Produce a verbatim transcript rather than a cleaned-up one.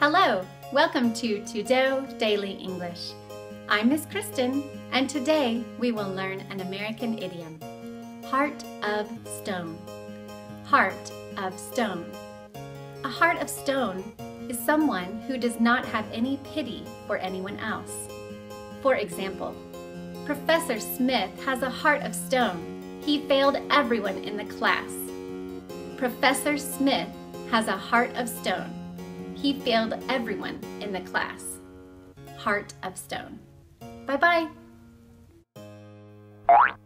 Hello, welcome to Tudeau Daily English. I'm Miss Kristen, and today we will learn an American idiom, heart of stone. Heart of stone. A heart of stone is someone who does not have any pity for anyone else. For example, Professor Smith has a heart of stone. He failed everyone in the class. Professor Smith has a heart of stone. He failed everyone in the class. Heart of stone. Bye-bye.